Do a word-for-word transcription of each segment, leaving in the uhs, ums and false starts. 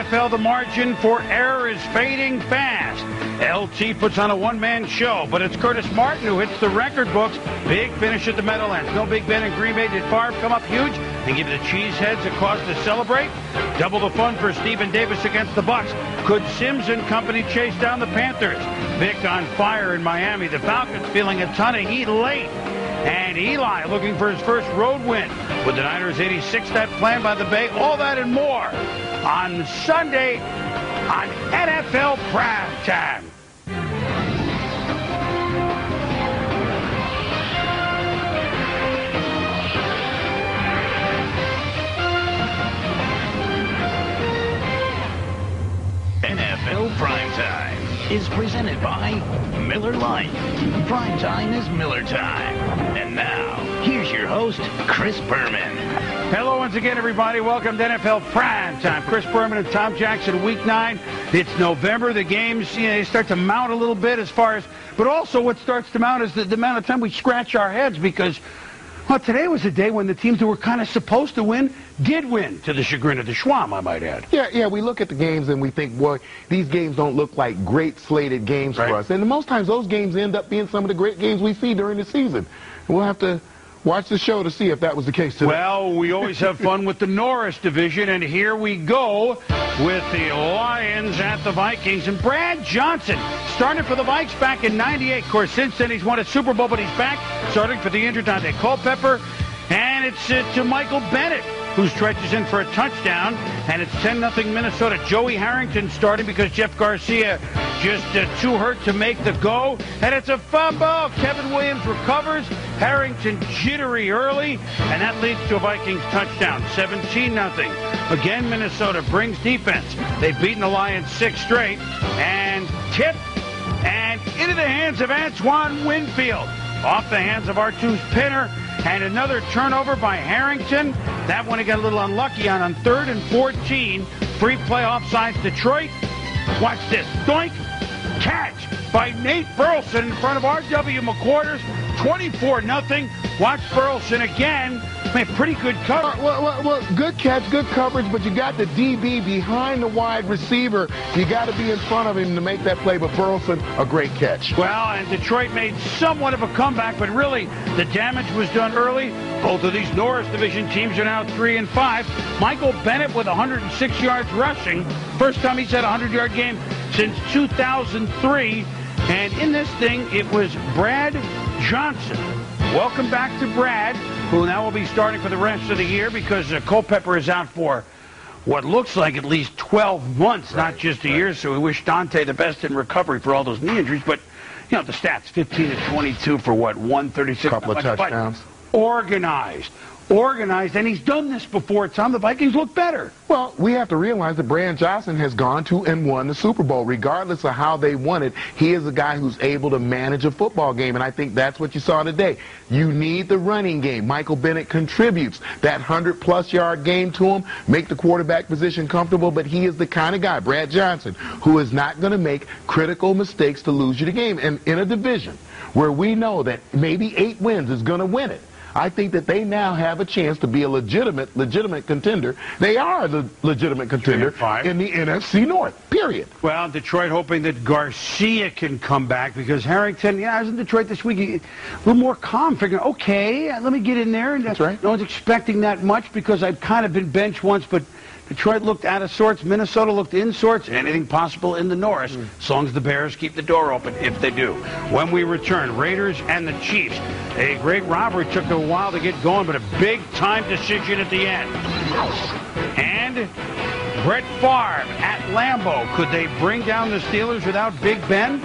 F L, the margin for error is fading fast. L T puts on a one-man show, but it's Curtis Martin who hits the record books. Big finish at the Meadowlands. No Big Ben and Green Bay. Did Favre come up huge and give the Cheeseheads a cause to celebrate? Double the fun for Stephen Davis against the Bucs. Could Sims and company chase down the Panthers? Vic on fire in Miami. The Falcons feeling a ton of heat late. And Eli looking for his first road win with the Niners' eighty-sixth that planned by the Bay. All that and more on Sunday on N F L Primetime. N F L Primetime is presented by Miller Lite. Primetime is Miller time. And now, here's your host, Chris Berman. Hello once again, everybody. Welcome to N F L Primetime. Chris Berman and Tom Jackson, Week nine. It's November. The games, you know, they start to mount a little bit as far as, but also what starts to mount is the, the amount of time we scratch our heads because, well, today was a day when the teams that were kind of supposed to win did win, to the chagrin of the Schwam, I might add. Yeah, yeah, we look at the games and we think, boy, these games don't look like great slated games Right. for us. And most times those games end up being some of the great games we see during the season. And we'll have to watch the show to see if that was the case today. Well, we always have fun with the Norris division, and here we go with the Lions at the Vikings. And Brad Johnson started for the Vikes back in ninety-eight. Of course, since then he's won a Super Bowl, but he's back starting for the injured Dante Culpepper. And it's uh, to Michael Bennett, who stretches in for a touchdown. And it's ten nothing Minnesota. Joey Harrington starting because Jeff Garcia just uh, too hurt to make the go. And it's a fumble. Kevin Williams recovers. Harrington jittery early. And that leads to a Vikings touchdown. seventeen nothing. Again, Minnesota brings defense. They've beaten the Lions six straight. And tip. And into the hands of Antoine Winfield. Off the hands of Artu's Pinner. And another turnover by Harrington. That one he got a little unlucky on on third and fourteen. Free play offsides Detroit. Watch this. Doink. Catch by Nate Burleson in front of R W McQuarters. twenty-four nothing. Watch Burleson again. Man, pretty good cover. Well, well, well, good catch, good coverage, but you got the D B behind the wide receiver. You got to be in front of him to make that play, but Burleson, a great catch. Well, and Detroit made somewhat of a comeback, but really the damage was done early. Both of these Norris Division teams are now three and five. Michael Bennett with one hundred six yards rushing. First time he's had a hundred-yard game since two thousand three. And in this thing, it was Brad Johnson. Welcome back to Brad, who now will be starting for the rest of the year because uh, Culpepper is out for what looks like at least twelve months, right, not just a right. year. So we wish Dante the best in recovery for all those knee injuries. But, you know, the stats, fifteen to twenty-two for what, one thirty-six. Couple of touchdowns. Organized. Organized, and he's done this before. Tom, the Vikings look better. Well, we have to realize that Brad Johnson has gone to and won the Super Bowl. Regardless of how they won it, he is a guy who's able to manage a football game, and I think that's what you saw today. You need the running game. Michael Bennett contributes that hundred-plus yard game to him, make the quarterback position comfortable, but he is the kind of guy, Brad Johnson, who is not going to make critical mistakes to lose you the game. And in a division where we know that maybe eight wins is going to win it, I think that they now have a chance to be a legitimate, legitimate contender. They are the legitimate contender in the N F C North, period. Well, Detroit hoping that Garcia can come back because Harrington, yeah, I was in Detroit this week, a little more calm, figuring, okay, let me get in there. And that's right. No one's expecting that much because I've kind of been benched once, but Detroit looked out of sorts. Minnesota looked in sorts. Anything possible in the Norris, mm. as long as the Bears keep the door open, if they do. When we return, Raiders and the Chiefs. A great robbery took a while to get going, but a big-time decision at the end. And Brett Favre at Lambeau. Could they bring down the Steelers without Big Ben?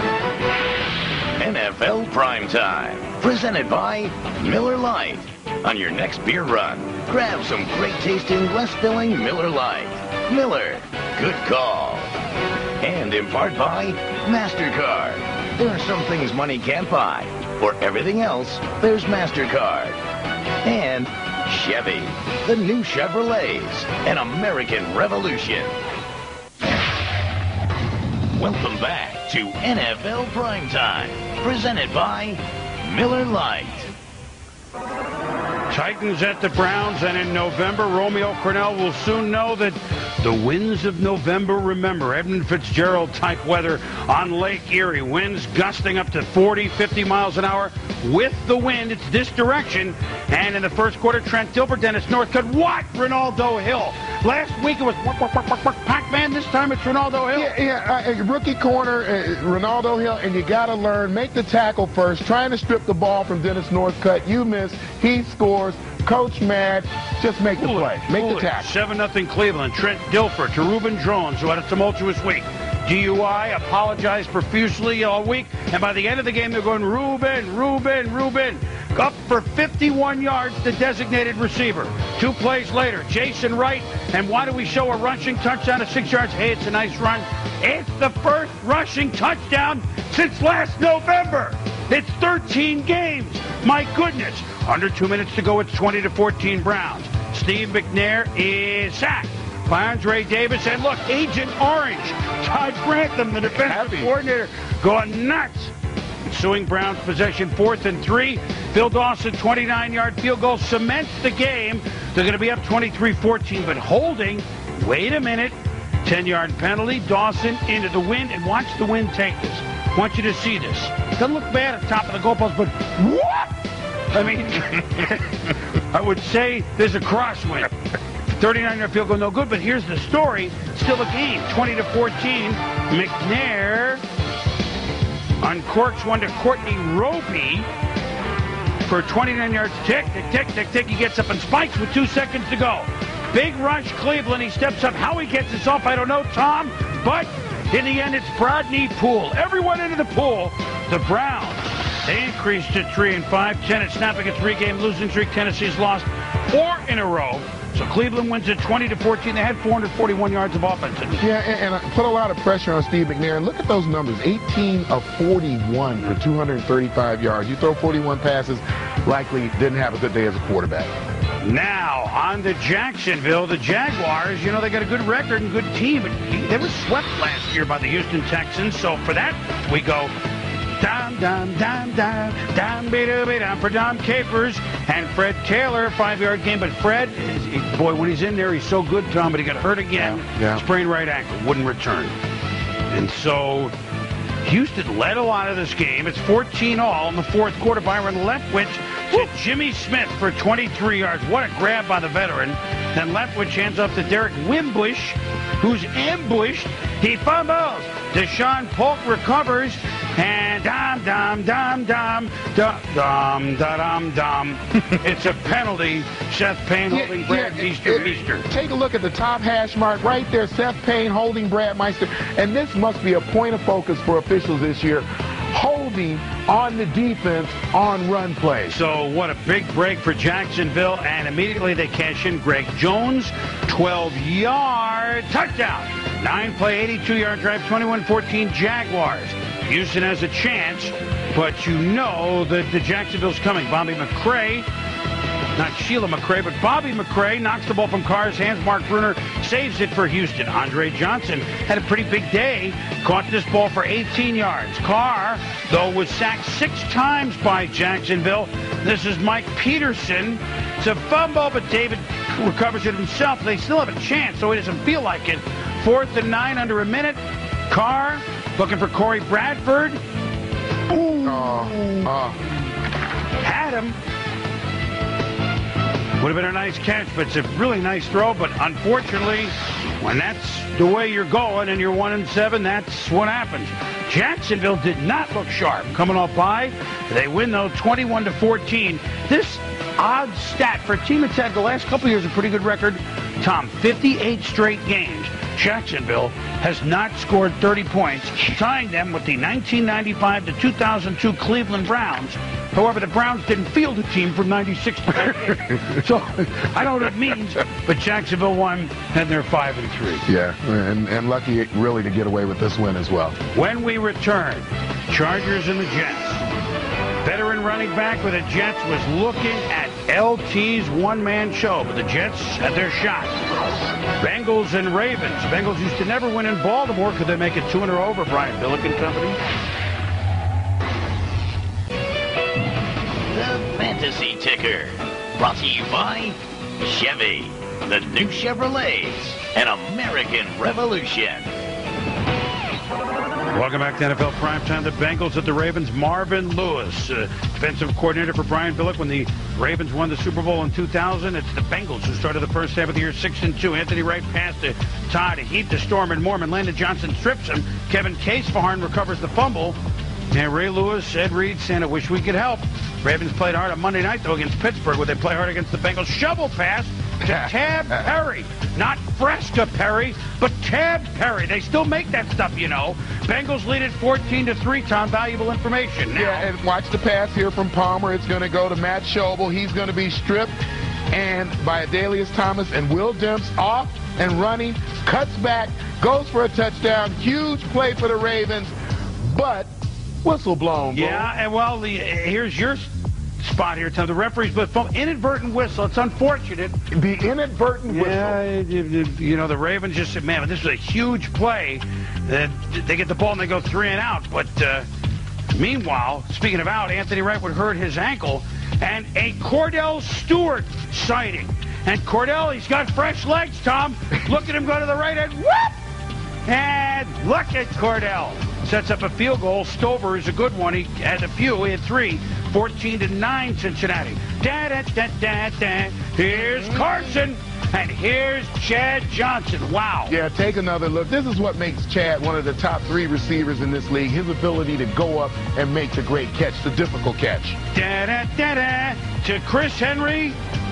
N F L Primetime, presented by Miller Lite. On your next beer run, grab some great-tasting, less-filling Miller Lite. Miller, good call. And in part by MasterCard. There are some things money can't buy. For everything else, there's MasterCard. And Chevy, the new Chevrolets, an American revolution. Welcome back to N F L Primetime, presented by Miller Lite. Titans at the Browns, and in November, Romeo Crennel will soon know that The winds of November, remember, Edmund Fitzgerald-type weather on Lake Erie. Winds gusting up to forty, fifty miles an hour. With the wind, it's this direction. And in the first quarter, Trent Dilfer, Dennis Northcutt. What? Ronaldo Hill. Last week it was Pac-Man. This time it's Ronaldo Hill. Yeah, yeah uh, rookie corner, uh, Ronaldo Hill, and you got to learn, make the tackle first. Trying to strip the ball from Dennis Northcutt. You miss. He scores. Coach mad. Just make the play. Make the tackle. seven nothing Cleveland. Trent Dilfer to Reuben Jones, who had a tumultuous week. D U I, apologized profusely all week, and by the end of the game, they're going, Reuben, Reuben, Reuben. Up for fifty-one yards, the designated receiver. Two plays later, Jason Wright, and why do we show a rushing touchdown at six yards? Hey, it's a nice run. It's the first rushing touchdown since last November. It's thirteen games. My goodness. Under two minutes to go, it's twenty to fourteen Browns. Steve McNair is sacked by Andre Davis. And look, Agent Orange, Todd Grantham, the defensive Happy. coordinator, going nuts. Ensuing Browns possession, fourth and three. Phil Dawson, twenty-nine yard field goal, cements the game. They're going to be up twenty-three fourteen, but holding. Wait a minute. ten yard penalty. Dawson into the wind, and watch the wind take this. I want you to see this. Doesn't look bad at the top of the goalpost, but what? I mean, I would say there's a crosswind. thirty-nine yard field goal, no good, but here's the story. Still a game, twenty to fourteen. McNair uncorks one to Courtney Roby for twenty-nine yards. Tick, tick, tick, tick, tick. He gets up and spikes with two seconds to go. Big rush, Cleveland. He steps up. How he gets this off, I don't know, Tom. But in the end, it's Brodney Poole. Everyone into the pool. The Browns, they increased to three and five. ten at snapping a three-game losing streak. Tennessee's lost four in a row. So Cleveland wins at twenty to fourteen. They had four hundred forty-one yards of offense. Yeah, and, and I put a lot of pressure on Steve McNair. And look at those numbers: eighteen of forty-one for two hundred thirty-five yards. You throw forty-one passes, likely didn't have a good day as a quarterback. Now, on to Jacksonville, the Jaguars, you know, they got a good record and good team. But they were swept last year by the Houston Texans. So for that, we go dam, dam, dam, dam, dam, be dam for Dom Capers and Fred Taylor, five yard game. But Fred, is, boy, when he's in there, he's so good, Tom, but he got hurt again. Yeah, yeah. Sprained right ankle, wouldn't return. And so Houston led a lot of this game. It's fourteen all in the fourth quarter. Byron Leftwich to Jimmy Smith for twenty-three yards. What a grab by the veteran. Then Leftwich hands off to Derek Wimbush, who's ambushed. He fumbles. Deshaun Polk recovers. And dom, dom, dom, dom, dom, dom, dom, dom. It's a penalty. Seth Payne yeah, holding Brad yeah, Meister. Meister. Take a look at the top hash mark right there. Seth Payne holding Brad Meister. And this must be a point of focus for officials this year. Holding on the defense on run play. So what a big break for Jacksonville. And immediately they cash in Greg Jones. twelve yard touchdown. Nine play, eighty-two yard drive, twenty-one fourteen Jaguars. Houston has a chance, but you know that the Jacksonville's coming. Bobby McCray, not Sheila McCray, but Bobby McCray knocks the ball from Carr's hands. Mark Bruner saves it for Houston. Andre Johnson had a pretty big day, caught this ball for eighteen yards. Carr, though, was sacked six times by Jacksonville. This is Mike Peterson. It's a fumble, but David recovers it himself. They still have a chance, so it doesn't feel like it. Fourth and nine, under a minute. Carr looking for Corey Bradford. Ooh. Oh, oh. Had him. Would have been a nice catch, but it's a really nice throw. But unfortunately, when that's the way you're going and you're one and seven, that's what happens. Jacksonville did not look sharp. Coming off by, they win though twenty-one to fourteen. This odd stat for a team that's had the last couple of years a pretty good record. Tom, fifty-eight straight games. Jacksonville has not scored thirty points, tying them with the nineteen ninety-five to two thousand two Cleveland Browns. However, the Browns didn't field a team from ninety-six. So I don't know what it means, but Jacksonville won, and they're five and three. Yeah, and, and lucky really to get away with this win as well. When we return, Chargers and the Jets. Veteran running back with the Jets was looking at L T's one-man show, but the Jets had their shot. Bengals and Ravens. Bengals used to never win in Baltimore. Could they make it two in a row over Brian Billick and company? The Fantasy Ticker, brought to you by Chevy. the new Chevrolets, an American revolution. Welcome back to N F L Primetime. The Bengals at the Ravens. Marvin Lewis, uh, defensive coordinator for Brian Billick when the Ravens won the Super Bowl in two thousand. It's the Bengals who started the first half of the year six and two. Anthony Wright passed to Todd Heap to Storm and Mormon. Landon Johnson strips him. Kevin Casefarn recovers the fumble. And Ray Lewis, Ed Reed, saying, I wish we could help. Ravens played hard on Monday night, though, against Pittsburgh, where they play hard against the Bengals. Shovel pass to Tab Perry. Not Fresca Perry, but Tab Perry. They still make that stuff, you know. Bengals lead it fourteen to three, Tom. Valuable information. Now, yeah, and watch the pass here from Palmer. It's going to go to Matt Schobel. He's going to be stripped and by Adalius Thomas, and Will Demps off and running, cuts back, goes for a touchdown. Huge play for the Ravens, but whistle blown. Yeah, and well, the, here's your spot here, Tom. The referee's but inadvertent whistle. It's unfortunate. The inadvertent whistle. Yeah, you know, the Ravens just said, man, this is a huge play. That they get the ball and they go three and out. But uh, meanwhile, speaking of out, Anthony Wright would hurt his ankle. And a Cordell Stewart sighting. And Cordell, he's got fresh legs, Tom. Look at him go to the right end. Whoop! And look at Cordell. Sets up a field goal. Stover is a good one. He had a few. He had three. fourteen to nine, Cincinnati. Da, da, da, da, da. Here's Carson. And here's Chad Johnson. Wow. Yeah, take another look. This is what makes Chad one of the top three receivers in this league. His ability to go up and make the great catch, the difficult catch. Da, da, da, da. To Chris Henry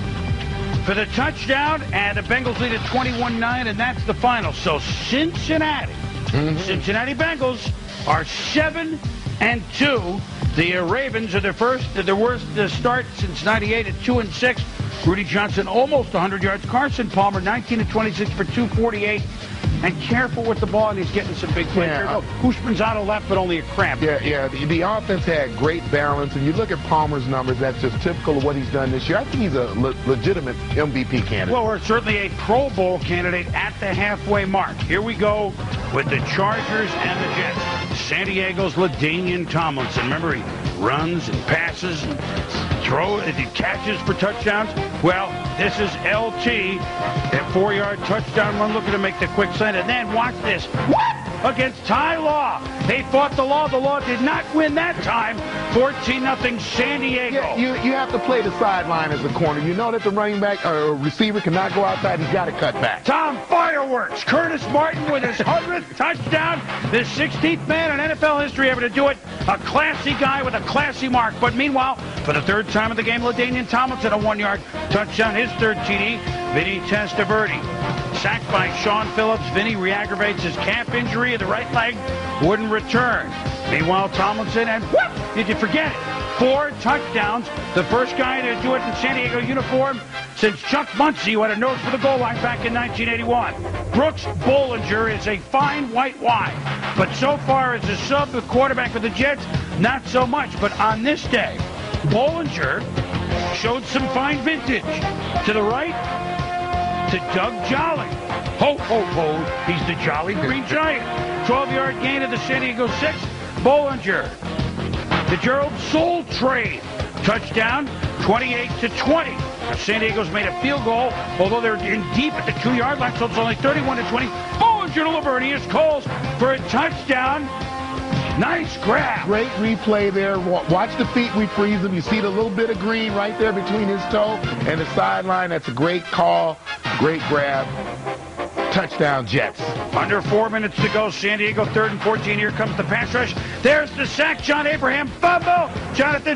for the touchdown. And the Bengals lead at twenty-one nine, and that's the final. So Cincinnati, mm-hmm. Cincinnati Bengals are seven and two. The uh, Ravens are their first, uh, their worst uh, start since ninety-eight at two and six. Rudy Johnson almost one hundred yards. Carson Palmer nineteen to twenty-six for two forty-eight. And careful with the ball, and he's getting some big plays. Yeah. Hushmanzado left, but only a cramp. Yeah, yeah. The, the offense had great balance, and you look at Palmer's numbers. That's just typical of what he's done this year. I think he's a le legitimate M V P candidate. Well, we're certainly a Pro Bowl candidate at the halfway mark. Here we go with the Chargers and the Jets. San Diego's LaDainian Tomlinson. Remember, he runs and passes and throws and he catches for touchdowns. Well, this is L T, that four-yard touchdown run. Looking to make the quick send. And then watch this. What? Against Ty Law. They fought the law. The law did not win that time. fourteen nothing San Diego. Yeah, you, you have to play the sideline as a corner. You know that the running back or receiver cannot go outside. He's got to cut back. Tom, fireworks. Curtis Martin with his hundredth touchdown. The sixteenth man in N F L history ever to do it. A classy guy with a classy mark. But meanwhile, for the third time of the game, LaDainian Tomlinson, a one-yard touchdown. His third T D, Vinny Testaverde. Sacked by Sean Phillips. Vinny re-aggravates his calf injury of the right leg. Wouldn't return. Meanwhile, Tomlinson, and whoop, did you forget it? Four touchdowns. The first guy to do it in San Diego uniform since Chuck Muncie, who had a nose for the goal line back in nineteen eighty-one. Brooks Bollinger is a fine white wide. But so far as a sub, the quarterback for the Jets, not so much. But on this day, Bollinger showed some fine vintage. To the right, to Doug Jolly. Ho, ho, ho. He's the Jolly Green Giant. twelve-yard gain of the San Diego six. Bollinger. The Gerald Soul trade. Touchdown, twenty-eight to twenty. Now, San Diego's made a field goal, although they're in deep at the two-yard line, so it's only thirty-one to twenty. Bollinger to Lavernius calls for a touchdown. Nice grab. Great replay there. Watch the feet refreeze them. You see the little bit of green right there between his toe and the sideline. That's a great call. Great grab. Touchdown, Jets. Under four minutes to go. San Diego third and fourteen. Here comes the pass rush. There's the sack. John Abraham. Fumble. Jonathan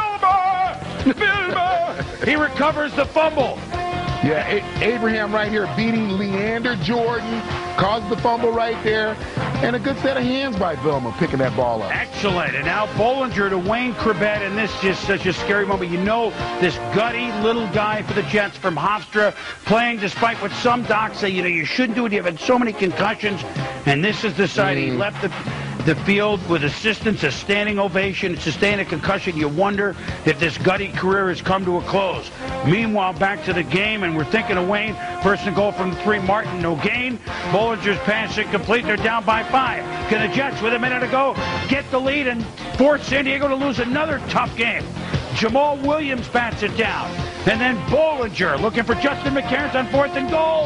Vilma. Vilma. He recovers the fumble. Yeah, A Abraham right here beating Leander Jordan. Caused the fumble right there. And a good set of hands by Vilma picking that ball up. Excellent. And now Bollinger to Wayne Corbett. And this is just such a scary moment. You know, this gutty little guy for the Jets from Hofstra playing despite what some docs say, you know, you shouldn't do it. You've had so many concussions. And this is the side mm. he left the... the field with assistance, a standing ovation, sustained a concussion. You wonder if this gutty career has come to a close. Meanwhile, back to the game, and we're thinking of Wayne. First and goal from three, Martin, no gain. Bollinger's pass incomplete. They're down by five. Can the Jets, with a minute to go, get the lead and force San Diego to lose another tough game? Jamal Williams bats it down. And then Bollinger looking for Justin McCarron on fourth and goal.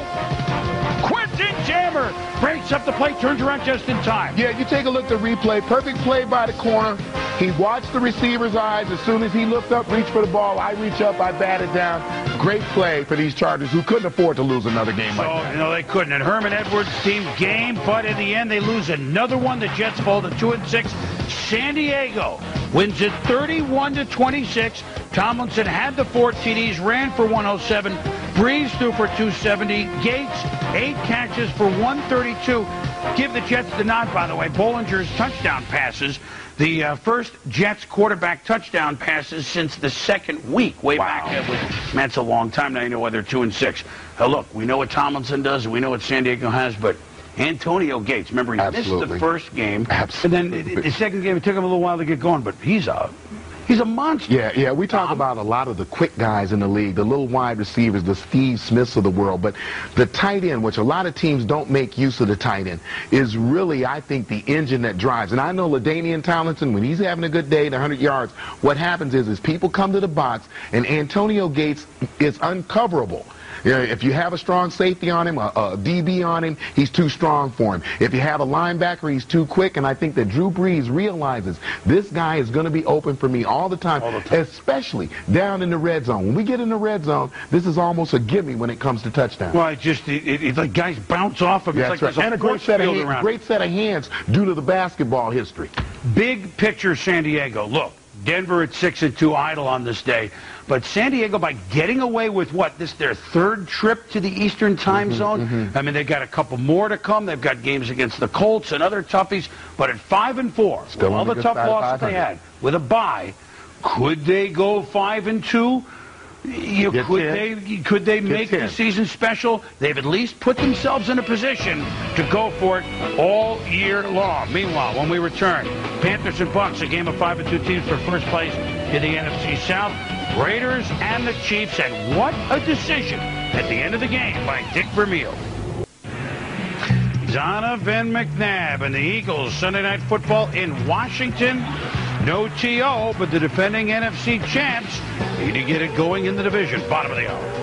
Quentin Jammer breaks up the play, turns around just in time. Yeah, you take a look at the replay. Perfect play by the corner. He watched the receiver's eyes. As soon as he looked up, reached for the ball, I reach up, I bat it down. Great play for these Chargers, who couldn't afford to lose another game like so, that. You know, they couldn't. And Herman Edwards' team game, but in the end, they lose another one. The Jets fall to two and six. San Diego wins it thirty-one to twenty-six. Tomlinson had the four T Ds, ran for one oh seven. Breeze threw for two seventy. Gates, eight catches for one thirty-two. Give the Jets the nod, by the way. Bollinger's touchdown passes. The uh, first Jets quarterback touchdown passes since the second week, way wow. back. Uh, with, that's a long time. Now you know why they're two and six. Uh, look, we know what Tomlinson does, and we know what San Diego has, but Antonio Gates, remember, he Absolutely. missed the first game. Absolutely. And then the second game, it took him a little while to get going, but he's a... He's a monster. Yeah, yeah. We talk um, about a lot of the quick guys in the league, the little wide receivers, the Steve Smiths of the world. But the tight end, which a lot of teams don't make use of the tight end, is really, I think, the engine that drives. And I know LaDainian Tomlinson, when he's having a good day at one hundred yards, what happens is, is people come to the box, and Antonio Gates is uncoverable. You know, if you have a strong safety on him, a, a D B on him, he's too strong for him. If you have a linebacker, he's too quick. And I think that Drew Brees realizes this guy is going to be open for me all the time, all the time, especially down in the red zone. When we get in the red zone, this is almost a gimme when it comes to touchdowns. Well, it just it, it, it, like guys bounce off of it. Yeah, like right. And a great set, of hand, great set of hands due to the basketball history. Big picture, San Diego. Look, Denver at six and two, idle on this day. But San Diego, by getting away with what, this their third trip to the Eastern time mm-hmm, zone? Mm-hmm. I mean, they've got a couple more to come. They've got games against the Colts and other toughies. But at five and four, with all the tough losses they had, with a bye, could they go five and two? You, could ten. they could they Get make ten. the season special? They've at least put themselves in a position to go for it all year long. Meanwhile, when we return, Panthers and Bucks, a game of five and two teams for first place in the N F C South. Raiders and the Chiefs, and what a decision at the end of the game by Dick Vermeil. Donovan McNabb and the Eagles, Sunday Night Football in Washington. No T O, but the defending N F C champs need to get it going in the division. Bottom of the hour.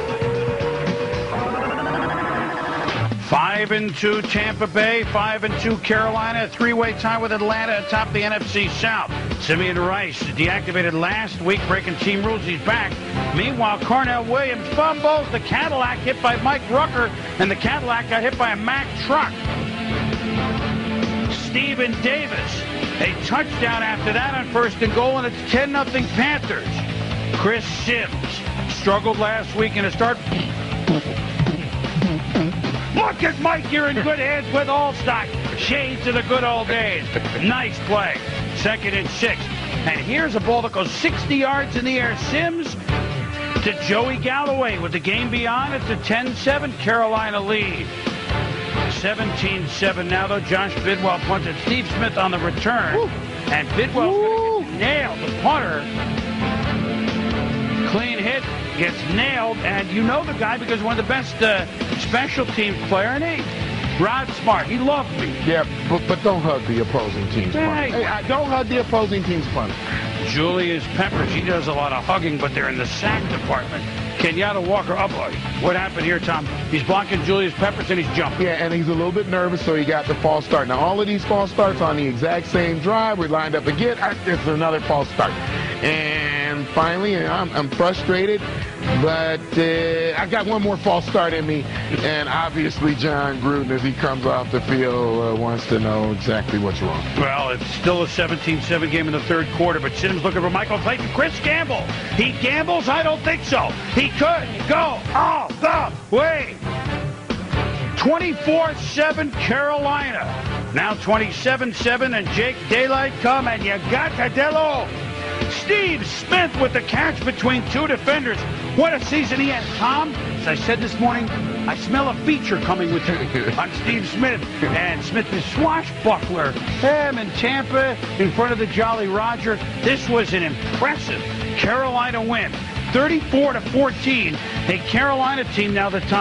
Five and two Tampa Bay, five and two Carolina, three-way tie with Atlanta atop the N F C South. Simeon Rice deactivated last week, breaking team rules. He's back. Meanwhile, Cornell Williams fumbles. The Cadillac hit by Mike Rucker, and the Cadillac got hit by a Mack truck. Stephen Davis, a touchdown after that on first and goal, and it's ten nothing Panthers. Chris Sims struggled last week in a start. Look at Mike, you're in good hands with Allstock. Shades of the good old days. Nice play. Second and six. And here's a ball that goes sixty yards in the air. Sims to Joey Galloway with the game beyond. It's a ten seven Carolina lead. seventeen seven now, though. Josh Bidwell punted. Steve Smith on the return. Woo. And Bidwell's going to get nailed. The punter. Clean hit. Gets nailed, and you know the guy because one of the best uh, special teams player in eight. Rod Smart, he loved me. Yeah, but, but don't hug the opposing team's punter. Hey, I, don't hug the opposing team's punter. Julius Peppers, he does a lot of hugging, but they're in the sack department. Kenyatta Walker up. What happened here, Tom? He's blocking Julius Peppers, and he's jumping. Yeah, and he's a little bit nervous, so he got the false start. Now, all of these false starts on the exact same drive. We lined up again. It's another false start. And finally, I'm, I'm frustrated, but uh, I got one more false start in me. And obviously, John Gruden, as he comes off the field, uh, wants to know exactly what's wrong. Well, it's still a seventeen seven game in the third quarter, but Sims looking for Michael Clayton. Chris Gamble. He gambles? I don't think so. He could go all the way. twenty-four seven Carolina. Now twenty-seven seven, and Jake Daylight come, and you got Cadello. Steve Smith with the catch between two defenders. What a season he had, Tom. As I said this morning, I smell a feature coming with you on Steve Smith. And Smith is swashbuckler. Him in Tampa in front of the Jolly Roger. This was an impressive Carolina win. thirty-four to fourteen. A Carolina team now that Tom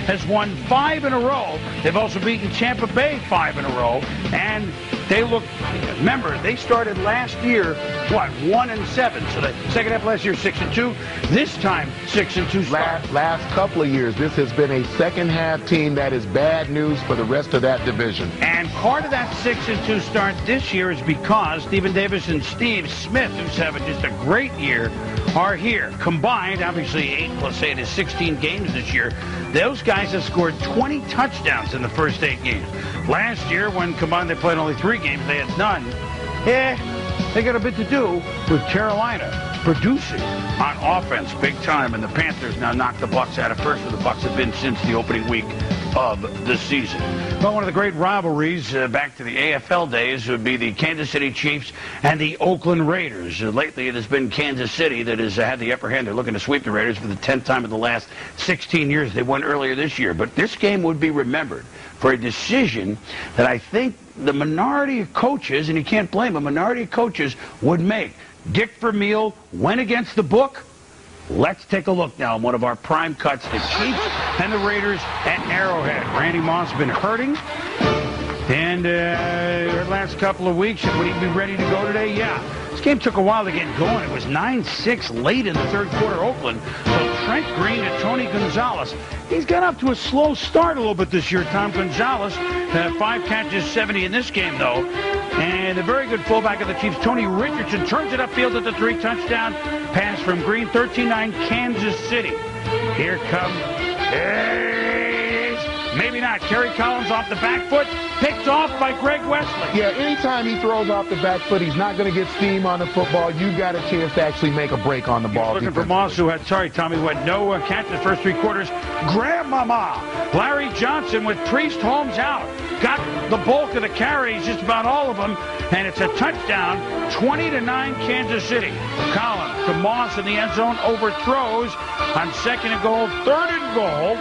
has won five in a row. They've also beaten Tampa Bay five in a row. And they look, remember, they started last year, what, one and seven. So the second half of last year, six and two. This time, six and two start. Last, last couple of years, this has been a second half team that is bad news for the rest of that division. And part of that six and two start this year is because Stephen Davis and Steve Smith, who's having just a great year, are here. Combined, obviously eight plus eight is sixteen games this year. Those guys have scored twenty touchdowns in the first eight games. Last year, when combined they played only three games, they had none. Eh, they got a bit to do with Carolina producing on offense big time, and the Panthers now knock the Bucs out of first, where the Bucs have been since the opening week of the season. Well, one of the great rivalries uh, back to the A F L days would be the Kansas City Chiefs and the Oakland Raiders. Uh, lately, it has been Kansas City that has uh, had the upper hand. They're looking to sweep the Raiders for the tenth time in the last sixteen years. They won earlier this year. But this game would be remembered for a decision that I think the minority of coaches, and you can't blame a minority of coaches, would make. Dick Vermeil went against the book. Let's take a look now on one of our prime cuts, the Chiefs and the Raiders at Arrowhead. Randy Moss has been hurting, and uh, the last couple of weeks, would he be ready to go today? Yeah. This game took a while to get going. It was nine six late in the third quarter, Oakland. So Trent Green and Tony Gonzalez. He's got up to a slow start a little bit this year, Tom Gonzalez. Uh, five catches, seventy in this game, though. And a very good fullback of the Chiefs, Tony Richardson, turns it upfield at the three touchdown pass from Green, thirteen nine, Kansas City. Here comes, maybe not, Kerry Collins off the back foot, picked off by Greg Wesley. Yeah, anytime he throws off the back foot, he's not going to get steam on the football. You got a chance to actually make a break on the ball. Looking for Moss, who had, sorry, Tommy, who had no uh, catch in the first three quarters. Grandmama, Larry Johnson with Priest Holmes out. Got the bulk of the carries, just about all of them, and it's a touchdown, twenty to nine, Kansas City. Collins to Moss in the end zone, overthrows on second and goal, third and goal.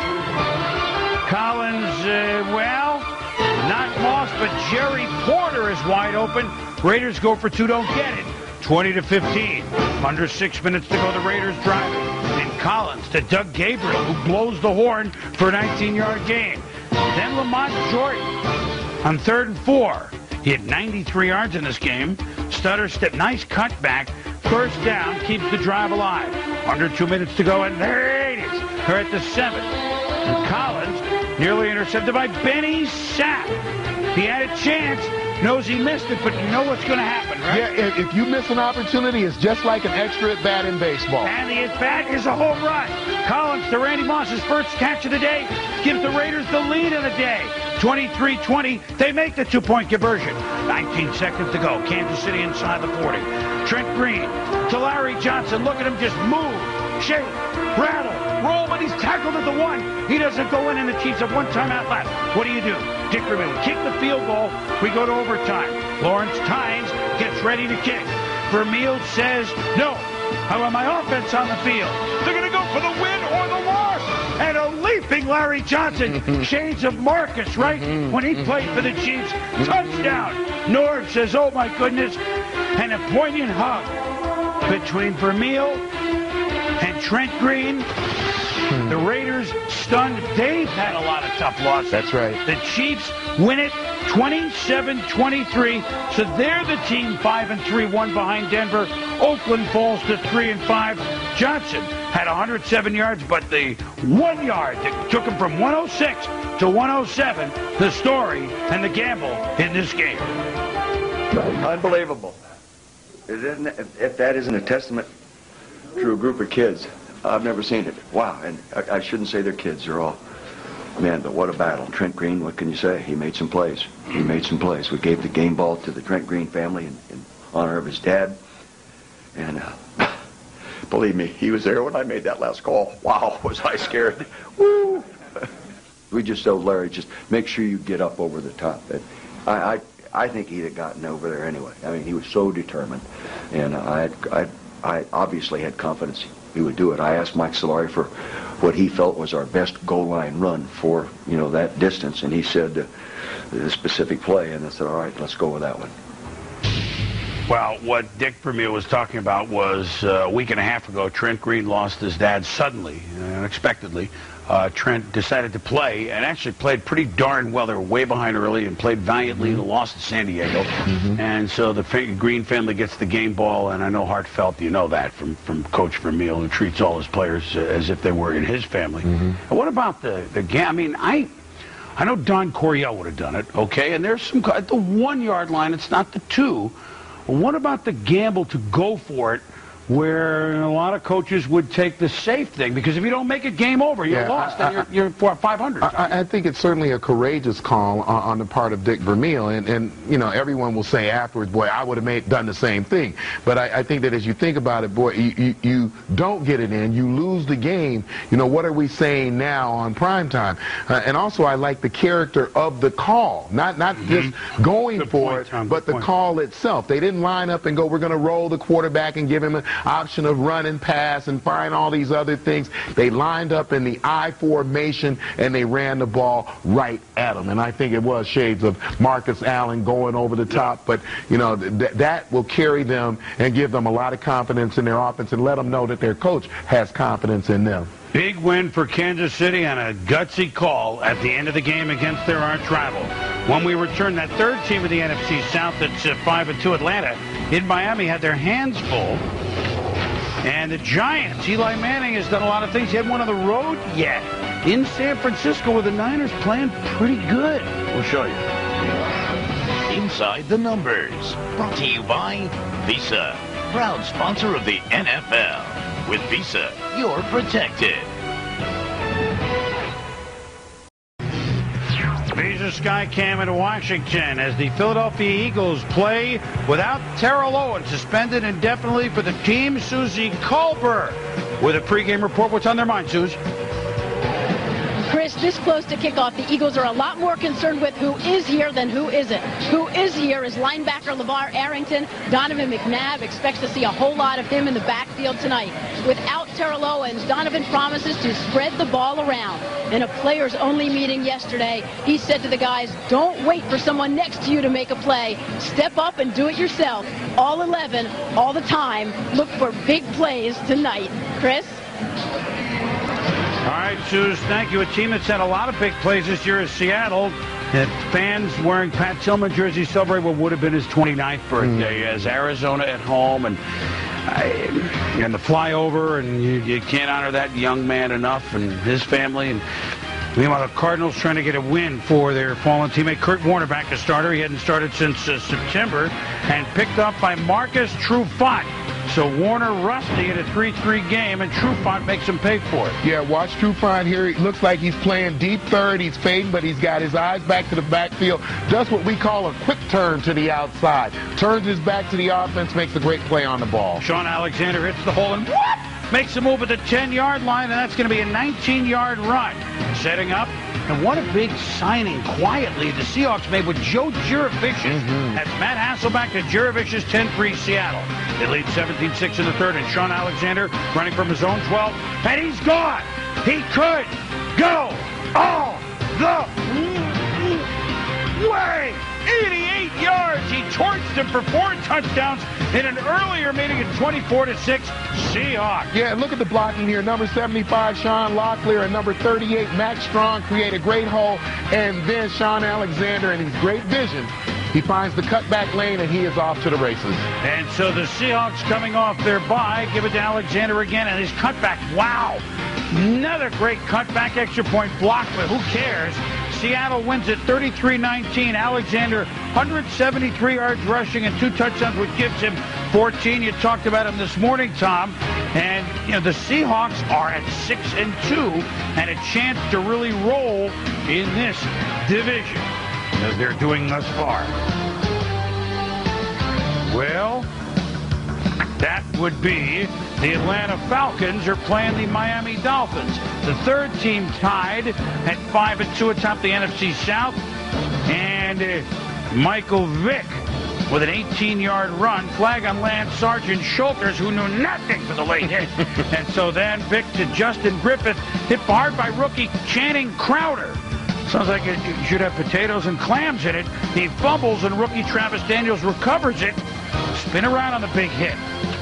Collins, uh, well, not Moss, but Jerry Porter is wide open. Raiders go for two, don't get it. twenty to fifteen. Under six minutes to go, the Raiders driving. And Collins to Doug Gabriel, who blows the horn for a nineteen-yard gain. Then Lamont Jordan on third and four. He had ninety-three yards in this game. Stutter step, nice cutback. First down, keeps the drive alive. Under two minutes to go, and there it is. They're at the seventh. And Collins nearly intercepted by Benny Sapp. He had a chance. Knows he missed it, but you know what's going to happen, right? Yeah, if, if you miss an opportunity, it's just like an extra at-bat in baseball. And the at-bat is a home run. Collins to Randy Moss's first catch of the day gives the Raiders the lead of the day. twenty-three twenty, they make the two-point conversion. nineteen seconds to go. Kansas City inside the forty. Trent Green to Larry Johnson. Look at him just move, shake, rattle, roll, but he's tackled at the one. He doesn't go in, and the Chiefs have one timeout left. What do you do? Dick Vermeil kick the field goal. We go to overtime. Lawrence Tynes gets ready to kick. Vermeil says, no. I want my offense on the field. They're going to go for the win or the loss. And a leaping Larry Johnson. Shades of Marcus, right? When he played for the Chiefs. Touchdown. Norv says, oh, my goodness. And a poignant hug between Vermeil and Trent Green. The Raiders stunned. They've had a lot of tough losses. That's right. The Chiefs win it twenty-seven twenty-three. So they're the team five and three, one behind Denver. Oakland falls to three and five. Johnson had one hundred seven yards, but the one yard that took him from one oh six to one oh seven, the story and the gamble in this game. Unbelievable. Isn't it, if that isn't a testament to a group of kids, I've never seen it. Wow, and I, I shouldn't say they're kids. They're all men, but what a battle. Trent Green, what can you say? He made some plays. He made some plays. We gave the game ball to the Trent Green family in, in honor of his dad. And uh, believe me, he was there when I made that last call. Wow, was I scared. Woo! We just told Larry, just make sure you get up over the top. And I, I, I think he'd have gotten over there anyway. I mean, he was so determined. And I, I, I obviously had confidence he would do it. I asked Mike Solari for what he felt was our best goal line run for, you know, that distance, and he said uh, the specific play, and I said, all right, let's go with that one. Well, what Dick Vermeil was talking about was uh, a week and a half ago, Trent Green lost his dad suddenly, unexpectedly. Uh, Trent decided to play and actually played pretty darn well. They were way behind early and played valiantly in the loss to San Diego. Mm-hmm. And so the fa Green family gets the game ball, and I know heartfelt, you know that, from, from Coach Vermeil, who treats all his players uh, as if they were in his family. Mm-hmm. And what about the, the game? I mean, I... I know Don Coryell would have done it, okay? And there's some, at the one-yard line, it's not the two. But what about the gamble to go for it, where a lot of coaches would take the safe thing? Because if you don't make it game over, you're yeah, lost, I, I, and you're, you're five hundred. I, I think it's certainly a courageous call on, on the part of Dick Vermeil, and, and you know, everyone will say afterwards, boy, I would have made done the same thing. But I, I think that as you think about it, boy, you, you, you don't get it in, you lose the game. You know, what are we saying now on Primetime? Uh, and also, I like the character of the call, not not mm-hmm. just going Good for point, it, Tom. but Good the point. call itself. They didn't line up and go, we're going to roll the quarterback and give him an option of run and pass and find all these other things. They lined up in the I formation and they ran the ball right at him. And I think it was shades of Marcus Allen going over the top. Yeah. But, you know, th that will carry them and give them a lot of confidence in their offense and let them know that their coach has confidence in them. Big win for Kansas City on a gutsy call at the end of the game against their arch rival. When we return, that third team of the N F C South, that's uh, five and two, Atlanta, in Miami, had their hands full. And the Giants, Eli Manning has done a lot of things. He hadn't won on the road yet. In San Francisco, where the Niners playing pretty good. We'll show you. Inside the Numbers, brought to you by Visa, proud sponsor of the N F L. With Visa, you're protected. Visa Skycam in Washington as the Philadelphia Eagles play without Terrell Owens, suspended indefinitely for the team. Susie Colbert with a pregame report. What's on their mind, Susie? Chris, this close to kickoff, the Eagles are a lot more concerned with who is here than who isn't. Who is here is linebacker LeVar Arrington. Donovan McNabb expects to see a whole lot of him in the backfield tonight. Without Terrell Owens, Donovan promises to spread the ball around. In a players-only meeting yesterday, he said to the guys, don't wait for someone next to you to make a play. Step up and do it yourself. All eleven, all the time. Look for big plays tonight. Chris? All right, Suze, thank you. A team that's had a lot of big plays this year is Seattle. And fans wearing Pat Tillman jerseys celebrate what would have been his twenty-ninth birthday mm. as Arizona at home. And I, and the flyover, and you, you can't honor that young man enough and his family. And meanwhile, the Cardinals trying to get a win for their fallen teammate Kurt Warner, back to starter. He hadn't started since uh, September, and picked up by Marcus Trufant. So Warner rusty in a three three game, and Trufant makes him pay for it. Yeah, watch Trufant here. It looks like he's playing deep third. He's fading, but he's got his eyes back to the backfield. Does what we call a quick turn to the outside. Turns his back to the offense, makes a great play on the ball. Sean Alexander hits the hole and what? Makes a move at the ten-yard line, and that's going to be a nineteen-yard run. Setting up, and what a big signing quietly the Seahawks made with Joe Jurevicius. Mm-hmm. That's Matt Hasselbeck to Jurevicius, ten three Seattle. It leads seventeen six in the third, and Sean Alexander running from his own twelve, and he's gone. He could go all the way. eighty-eight yards. He torched him for four touchdowns in an earlier meeting at twenty-four to six. Seahawks. Yeah, look at the blocking here. Number seventy-five, Sean Locklear, and number thirty-eight, Max Strong create a great hole. And then Sean Alexander, and his great vision, he finds the cutback lane, and he is off to the races. And so the Seahawks coming off their bye, give it to Alexander again, and his cutback, wow. Another great cutback, extra point block, but who cares? Seattle wins it thirty-three nineteen. Alexander, one hundred seventy-three yards rushing and two touchdowns, which gives him fourteen. You talked about him this morning, Tom. And, you know, the Seahawks are at six and two and a chance to really roll in this division, as they're doing thus far. Well, that would be the Atlanta Falcons are playing the Miami Dolphins. The third team tied at five and two atop the N F C South. And uh, Michael Vick with an eighteen-yard run. Flag on Lance Sergeant Schulters, who knew nothing for the late hit. And so then Vick to Justin Griffith, hit hard by rookie Channing Crowder. Sounds like it should have potatoes and clams in it. He fumbles, and rookie Travis Daniels recovers it. spin around on the big hit.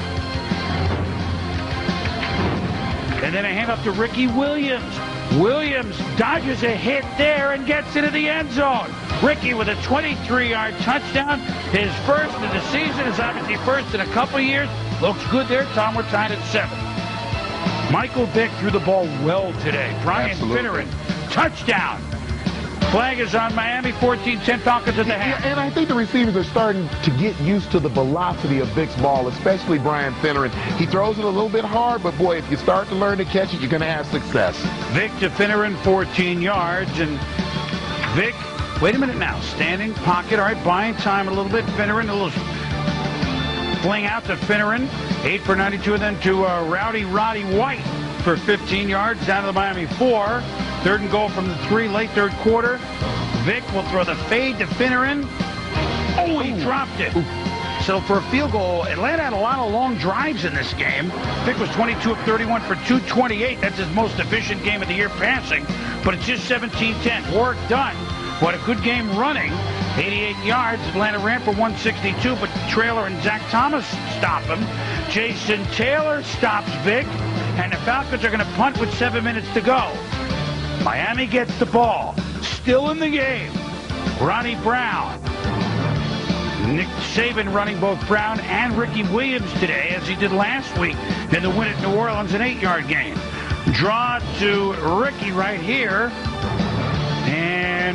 And then a hand up to Ricky Williams. Williams dodges a hit there and gets into the end zone. Ricky with a twenty-three yard touchdown. His first of the season is obviously first in a couple of years. Looks good there. Tom, we're tied at seven. Michael Vick threw the ball well today. Brian Finneran, touchdown. Flag is on Miami, fourteen ten Falcons at the half. Yeah, and I think the receivers are starting to get used to the velocity of Vick's ball, especially Brian Finneran. He throws it a little bit hard, but boy, if you start to learn to catch it, you're going to have success. Vick to Finneran, fourteen yards, and Vick, wait a minute now, standing pocket, all right, buying time a little bit. Finneran, a little fling out to Finneran, eight for ninety-two, and then to uh, Rowdy Roddy White for fifteen yards, down to the Miami four. Third and goal from the three, late third quarter. Vick will throw the fade to Finneran. Oh, he Ooh. dropped it. Ooh. So for a field goal, Atlanta had a lot of long drives in this game. Vick was twenty-two of thirty-one for two twenty-eight. That's his most efficient game of the year passing. But it's just seventeen ten. Work done. What a good game running. eighty-eight yards. Atlanta ran for one sixty-two, but Traylor and Zach Thomas stop him. Jason Taylor stops Vick. And the Falcons are going to punt with seven minutes to go. Miami gets the ball. Still in the game. Ronnie Brown. Nick Saban running both Brown and Ricky Williams today, as he did last week in the win at New Orleans, an eight-yard game. Draw to Ricky right here. And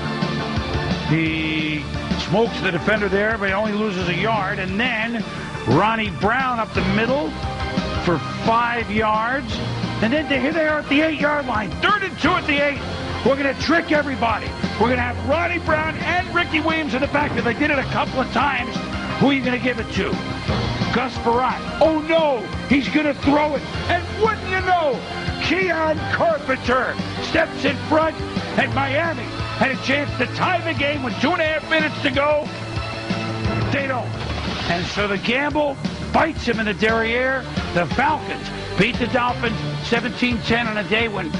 he smokes the defender there, but he only loses a yard. And then Ronnie Brown up the middle for five yards. And then here they are at the eight-yard line. Third and two at the eight. We're going to trick everybody. We're going to have Ronnie Brown and Ricky Williams in the back. They did it a couple of times. Who are you going to give it to? Gus Farrat. Oh, no. He's going to throw it. And wouldn't you know, Keon Carpenter steps in front, and Miami had a chance to tie the game with two and a half minutes to go. They don't. And so the gamble bites him in the derriere. The Falcons beat the Dolphins seventeen ten on a day when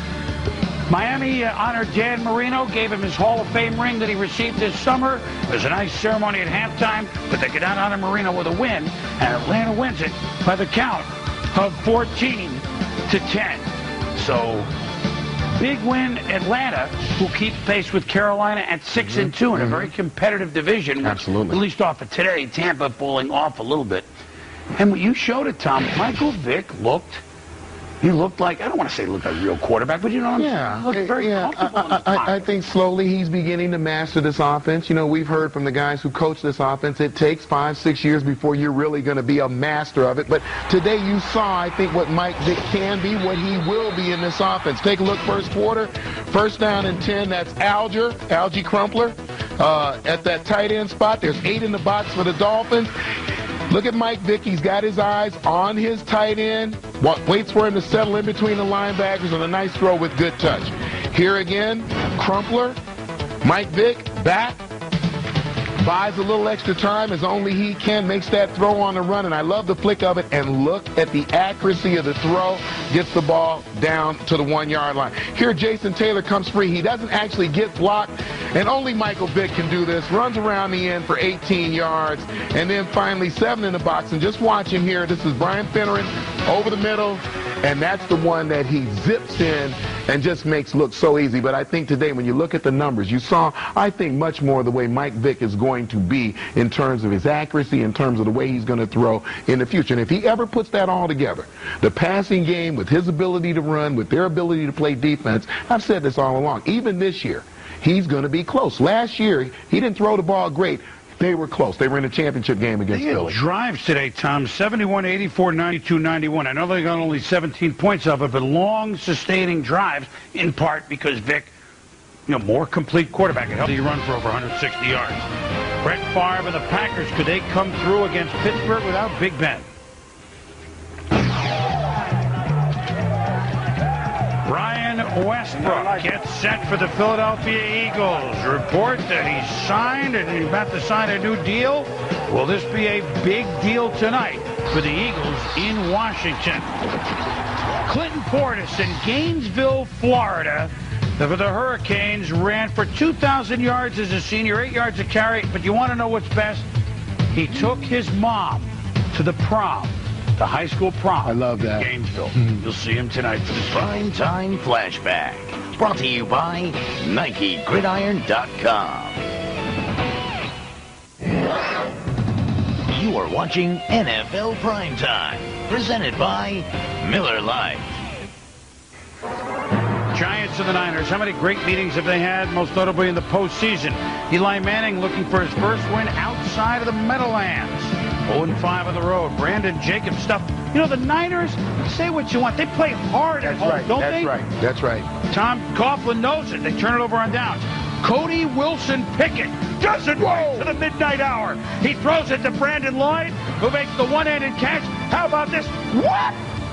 Miami uh, honored Dan Marino, gave him his Hall of Fame ring that he received this summer. It was a nice ceremony at halftime, but they could not honor Marino with a win, and Atlanta wins it by the count of fourteen to ten. So, big win, Atlanta, who keeps pace with Carolina at six and two in a very competitive division. Which, Absolutely. At least off of today, Tampa pulling off a little bit. And you showed it, Tom. Michael Vick looked, he looked like, I don't want to say he looked like a real quarterback, but you know what I'm yeah, saying? He looked very yeah, comfortable. I, I, I think slowly he's beginning to master this offense. You know, we've heard from the guys who coach this offense, it takes five, six years before you're really going to be a master of it. But today you saw, I think, what Mike Vick can be, what he will be in this offense. Take a look, first quarter, first down and ten, that's Alger, Algie Crumpler, uh, at that tight end spot. There's eight in the box for the Dolphins. Look at Mike Vick. He's got his eyes on his tight end. Waits for him to settle in between the linebackers, and a nice throw with good touch. Here again, Crumpler, Mike Vick, back. Buys a little extra time as only he can, makes that throw on the run, and I love the flick of it, and look at the accuracy of the throw, gets the ball down to the one-yard line. Here, Jason Taylor comes free. He doesn't actually get blocked, and only Michael Vick can do this. Runs around the end for eighteen yards, and then finally seven in the box, and just watch him here. This is Brian Finneran over the middle, and that's the one that he zips in and just makes look so easy. But I think today, when you look at the numbers, you saw, I think, much more the way Mike Vick is going to be in terms of his accuracy, in terms of the way he's going to throw in the future. And if he ever puts that all together, the passing game with his ability to run, with their ability to play defense, I've said this all along, even this year, he's going to be close. Last year, he didn't throw the ball great. They were close. They were in a championship game against they Philly. Drives today, Tom, seventy-one, eighty-four, ninety-two, ninety-one. I know they got only seventeen points of it, but long, sustaining drives, in part because Vick, you know, more complete quarterback. It helped you run for over one hundred sixty yards. Brett Favre and the Packers, could they come through against Pittsburgh without Big Ben? Brian Westbrook gets set for the Philadelphia Eagles. Report that he's signed and he's about to sign a new deal. Will this be a big deal tonight for the Eagles in Washington? Clinton Portis in Gainesville, Florida, for the Hurricanes, ran for two thousand yards as a senior, eight yards a carry. But you want to know what's best? He took his mom to the prom, the high school prom. I love that. In Gainesville. Mm-hmm. You'll see him tonight for this Primetime Flashback. Brought to you by Nike Gridiron dot com. You are watching N F L Primetime, presented by Miller Lite. Giants and the Niners. How many great meetings have they had, most notably in the postseason? Eli Manning looking for his first win outside of the Meadowlands. oh and five on the road. Brandon Jacobs stuff. You know, the Niners, say what you want, they play hard at That's home, right. don't That's they? That's right. That's right. Tom Coughlin knows it. They turn it over on downs. Cody Wilson Pickett doesn't wait to the midnight hour. He throws it to Brandon Lloyd, who makes the one-handed catch. How about this? What?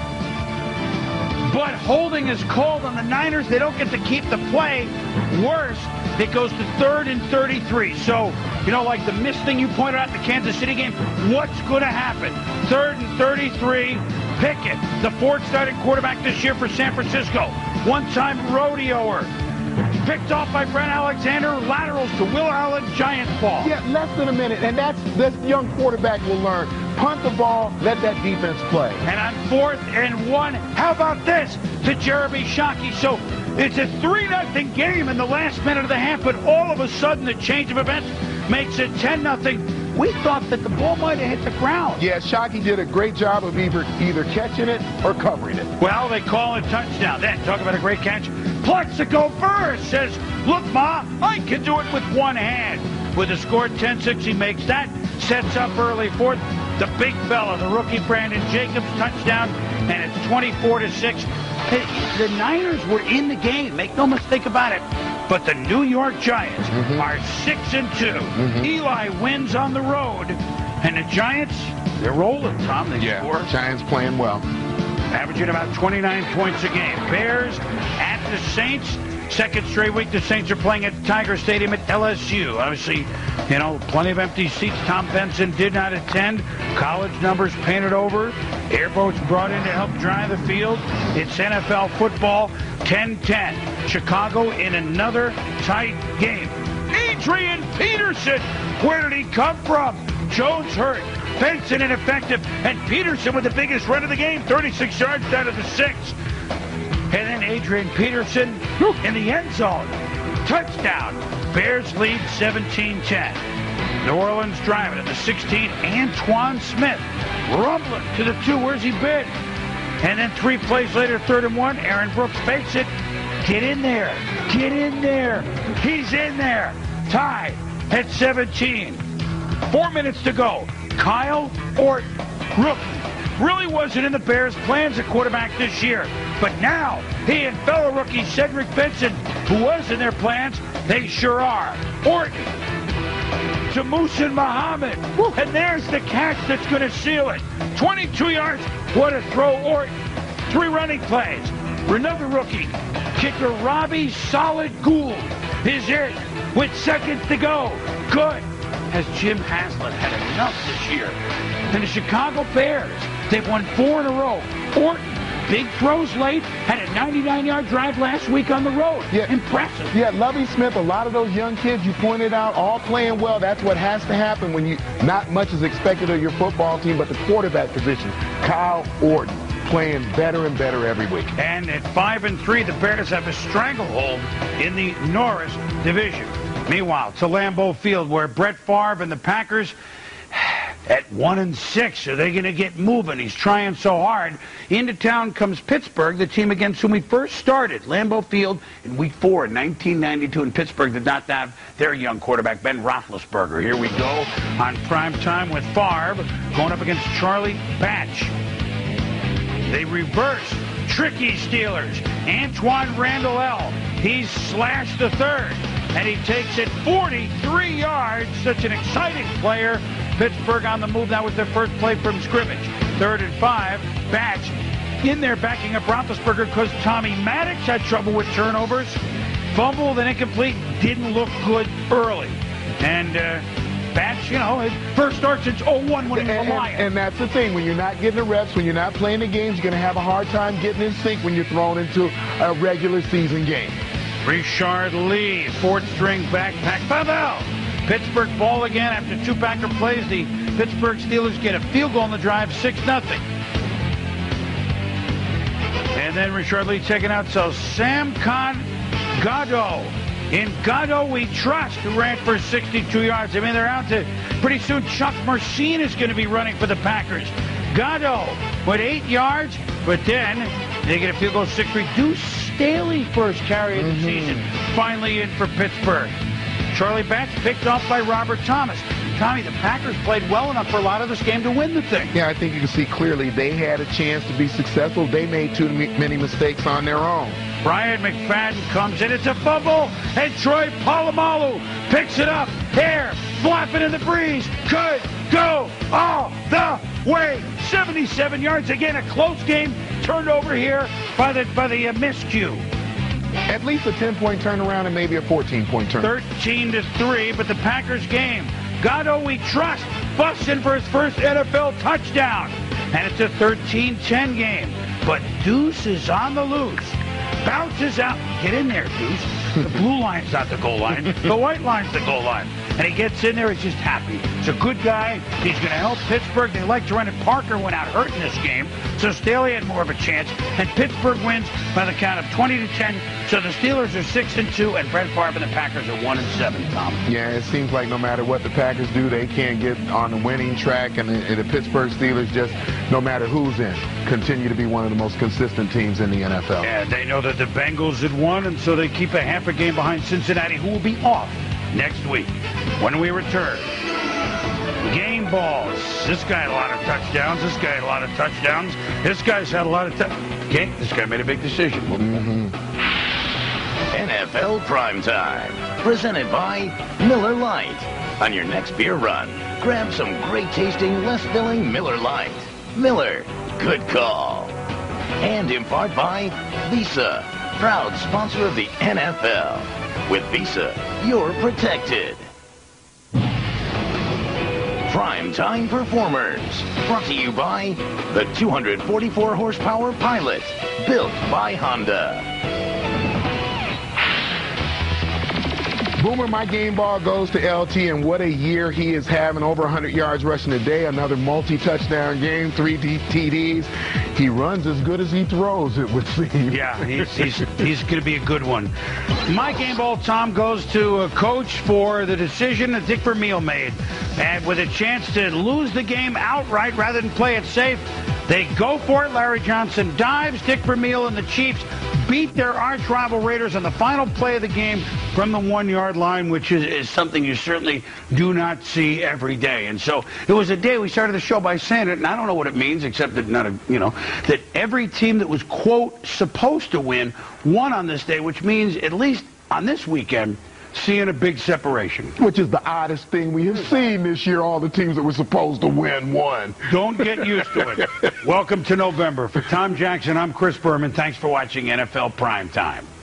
But holding is called on the Niners. They don't get to keep the play. Worse, it goes to third and thirty-three. So, you know, like the missed thing you pointed out in the Kansas City game, what's going to happen? Third and thirty-three, Pickett, the fourth starting quarterback this year for San Francisco. One-time rodeoer. Picked off by Brent Alexander, laterals to Will Allen, Giants ball. Yeah, less than a minute, and that's this young quarterback will learn. Punt the ball, let that defense play. And on fourth and one, how about this to Jeremy Shockey? So it's a three nothing game in the last minute of the half, but all of a sudden the change of events makes it ten nothing. We thought that the ball might have hit the ground. Yeah, Shockey did a great job of either either catching it or covering it. Well, they call it touchdown. Then, talk about a great catch. Plexico Burris says, look, Ma, I can do it with one hand. With a score ten six, he makes that. Sets up early fourth. The big fella, the rookie Brandon Jacobs, touchdown, and it's twenty-four to six. The Niners were in the game, make no mistake about it. But the New York Giants mm-hmm. are six and two. Mm-hmm. Eli wins on the road, and the Giants, they're rolling, Tom. They yeah, score. Giants playing well. Averaging about twenty-nine points a game. Bears at the Saints. Second straight week, the Saints are playing at Tiger Stadium at L S U. Obviously, you know, plenty of empty seats. Tom Benson did not attend. College numbers painted over. Airboats brought in to help dry the field. It's N F L football, ten ten. Chicago in another tight game. Adrian Peterson, where did he come from? Jones hurt. Benson ineffective. And Peterson with the biggest run of the game, thirty-six yards down to the six. And then Adrian Peterson in the end zone. Touchdown. Bears lead seventeen ten. New Orleans driving at the sixteen. Antoine Smith rumbling to the two. Where's he been? And then three plays later, third and one. Aaron Brooks fakes it. Get in there. Get in there. He's in there. Tied at seventeen. Four minutes to go. Kyle Orton, rookie. Really wasn't in the Bears' plans at quarterback this year. But now, he and fellow rookie Cedric Benson, who was in their plans, they sure are. Orton to Muhsin Muhammad. And there's the catch that's going to seal it. twenty-two yards. What a throw, Orton. Three running plays. Another rookie. Kicker Robbie Solid Gould is in with seconds to go. Good. Has Jim Haslett had enough this year? And the Chicago Bears, they've won four in a row. Orton, big throws late, had a ninety-nine yard drive last week on the road. Yeah. Impressive. Yeah, Lovie Smith, a lot of those young kids you pointed out, all playing well. That's what has to happen when you not much is expected of your football team, but the quarterback position. Kyle Orton playing better and better every week. And at five and three, the Bears have a stranglehold in the Norris division. Meanwhile, to Lambeau Field, where Brett Favre and the Packers at one and six, are they going to get moving? He's trying so hard. Into town comes Pittsburgh, the team against whom we first started. Lambeau Field in week four in nineteen ninety-two, and Pittsburgh did not have their young quarterback, Ben Roethlisberger. Here we go on Primetime with Favre going up against Charlie Batch. They reverse. Tricky Steelers. Antoine Randall L. He's slashed the third. And he takes it forty-three yards. Such an exciting player. Pittsburgh on the move now with their first play from scrimmage. Third and five. Batch in there backing up Roethlisberger because Tommy Maddox had trouble with turnovers. Fumble, then incomplete. Didn't look good early. And uh, Batch, you know, his first start since oh one when he was a Lion. And, and that's the thing. When you're not getting the reps, when you're not playing the games, you're going to have a hard time getting in sync when you're thrown into a regular season game. Richard Lee, fourth string backpack. Pavel. Pittsburgh ball again after two Packer plays. The Pittsburgh Steelers get a field goal on the drive, six nothing. And then Richard Lee taking out, so Sam Con Gado. In Gado we trust, who ran for sixty-two yards. I mean, they're out to, pretty soon Chuck Mercine is going to be running for the Packers. Gado with eight yards, but then they get a field goal, six three. Deuce Staley, first carry of the mm-hmm. season, finally in for Pittsburgh. Charlie Batch picked off by Robert Thomas. Tommy, the Packers played well enough for a lot of this game to win the thing. Yeah, I think you can see clearly they had a chance to be successful. They made too many mistakes on their own. Brian McFadden comes in. It's a fumble, and Troy Polamalu picks it up. Hair flapping in the breeze. Could go all the way. seventy-seven yards. Again, a close game turned over here by the by the uh, miscue. At least a ten-point turnaround and maybe a fourteen-point turnaround. thirteen to three, but the Packers game. Gado we trust, busts in for his first N F L touchdown. And it's a thirteen ten game. But Deuce is on the loose. Bounces out. Get in there, Deuce. The blue line's not the goal line. The white line's the goal line. And he gets in there, he's just happy. He's a good guy. He's going to help Pittsburgh. They like to run it. Parker went out hurt in this game, so Staley had more of a chance. And Pittsburgh wins by the count of twenty to ten. So the Steelers are six and two, and Brett Favre and the Packers are one and seven, Tom. Yeah, it seems like no matter what the Packers do, they can't get on the winning track. And the, and the Pittsburgh Steelers, just no matter who's in, continue to be one of the most consistent teams in the N F L. Yeah, they know that the Bengals had won, and so they keep a half a game behind Cincinnati, who will be off next week when we return. Game balls. This guy had a lot of touchdowns. This guy had a lot of touchdowns. This guy's had a lot of touchdowns. Okay, this guy made a big decision. Mm-hmm. N F L Primetime, presented by Miller Lite. On your next beer run, grab some great-tasting, less-filling Miller Lite. Miller, good call. And in part by Visa, proud sponsor of the N F L. With Visa, you're protected. Primetime Performers, brought to you by the two hundred forty-four horsepower Pilot, built by Honda. Boomer, my game ball goes to L T, and what a year he is having. Over one hundred yards rushing a day, another multi-touchdown game, three T Ds. He runs as good as he throws, it would seem. Yeah, he's, he's, he's going to be a good one. My game ball, Tom, goes to a coach for the decision that Dick Vermeil made. And with a chance to lose the game outright rather than play it safe, they go for it. Larry Johnson dives. Dick Vermeil and the Chiefs beat their arch rival Raiders on the final play of the game from the one-yard line, which is, is something you certainly do not see every day. And so it was a day we started the show by saying it, and I don't know what it means, except that not a, you know, that every team that was, quote, supposed to win won on this day, which means at least on this weekend, seeing a big separation. Which is the oddest thing we have seen this year. All the teams that were supposed to win won. Don't get used to it. Welcome to November. For Tom Jackson, I'm Chris Berman. Thanks for watching N F L Primetime.